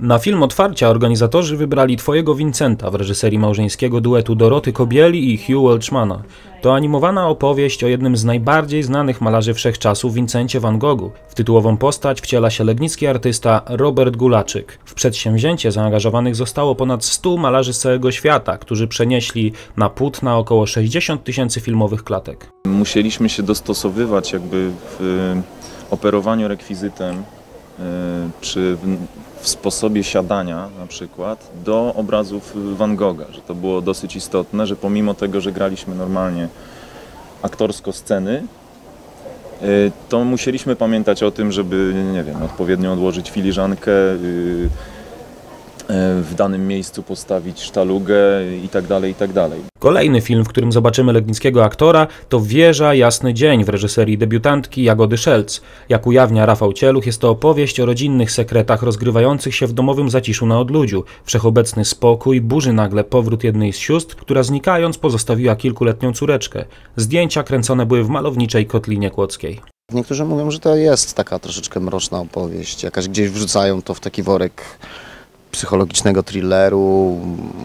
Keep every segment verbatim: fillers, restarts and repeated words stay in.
Na film otwarcia organizatorzy wybrali Twojego Vincenta w reżyserii małżeńskiego duetu Doroty Kobieli i Hugh Welchmana. To animowana opowieść o jednym z najbardziej znanych malarzy wszechczasów, Vincencie van Goghu. W tytułową postać wciela się legnicki artysta Robert Gulaczyk. W przedsięwzięcie zaangażowanych zostało ponad stu malarzy z całego świata, którzy przenieśli na płótna około sześćdziesiąt tysięcy filmowych klatek. Musieliśmy się dostosowywać jakby w operowaniu rekwizytem czy w sposobie siadania na przykład do obrazów Van Gogha, że to było dosyć istotne, że pomimo tego, że graliśmy normalnie aktorsko sceny, to musieliśmy pamiętać o tym, żeby, nie wiem, odpowiednio odłożyć filiżankę, w danym miejscu postawić sztalugę i tak dalej, i tak dalej. Kolejny film, w którym zobaczymy legnickiego aktora, to Wieża, jasny dzień w reżyserii debiutantki Jagody Szelc. Jak ujawnia Rafał Cieluch, jest to opowieść o rodzinnych sekretach rozgrywających się w domowym zaciszu na odludziu. Wszechobecny spokój burzy nagle powrót jednej z sióstr, która znikając pozostawiła kilkuletnią córeczkę. Zdjęcia kręcone były w malowniczej Kotlinie Kłodzkiej. Niektórzy mówią, że to jest taka troszeczkę mroczna opowieść, jakaś gdzieś wrzucają to w taki worek psychologicznego thrilleru.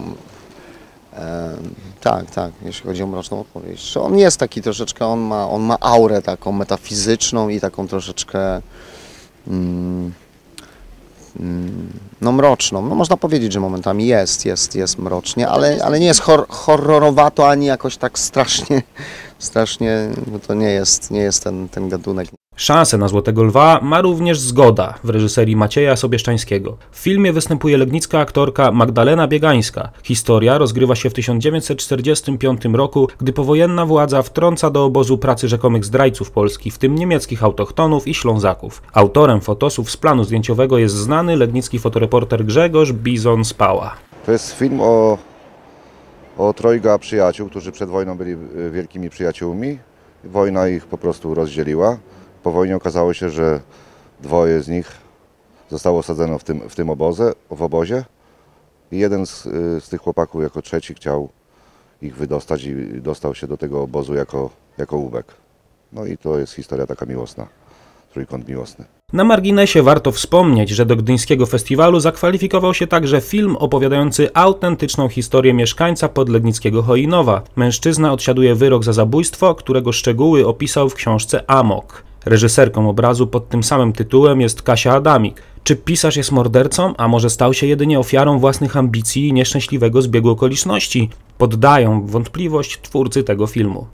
E, tak, tak, jeśli chodzi o mroczną opowieść. On jest taki troszeczkę, on ma, on ma aurę taką metafizyczną i taką troszeczkę mm, mm, no mroczną. No można powiedzieć, że momentami jest, jest, jest mrocznie, ale, ale nie jest hor horrorowato ani jakoś tak strasznie, strasznie, bo to nie jest, nie jest ten, ten gatunek. Szansę na Złotego Lwa ma również Zgoda w reżyserii Macieja Sobieszczańskiego. W filmie występuje legnicka aktorka Magdalena Biegańska. Historia rozgrywa się w tysiąc dziewięćset czterdziestym piątym roku, gdy powojenna władza wtrąca do obozu pracy rzekomych zdrajców Polski, w tym niemieckich autochtonów i Ślązaków. Autorem fotosów z planu zdjęciowego jest znany legnicki fotoreporter Grzegorz Bizon Spała. To jest film o, o trojga przyjaciół, którzy przed wojną byli wielkimi przyjaciółmi. Wojna ich po prostu rozdzieliła. Po wojnie okazało się, że dwoje z nich zostało osadzone w tym, w tym obozie, w obozie i jeden z, z tych chłopaków jako trzeci chciał ich wydostać i dostał się do tego obozu jako, jako łubek. No i to jest historia taka miłosna, trójkąt miłosny. Na marginesie warto wspomnieć, że do Gdyńskiego Festiwalu zakwalifikował się także film opowiadający autentyczną historię mieszkańca podlegnickiego Chojinowa. Mężczyzna odsiaduje wyrok za zabójstwo, którego szczegóły opisał w książce Amok. Reżyserką obrazu pod tym samym tytułem jest Kasia Adamik. Czy pisarz jest mordercą, a może stał się jedynie ofiarą własnych ambicji i nieszczęśliwego zbiegu okoliczności? Poddają w wątpliwość twórcy tego filmu.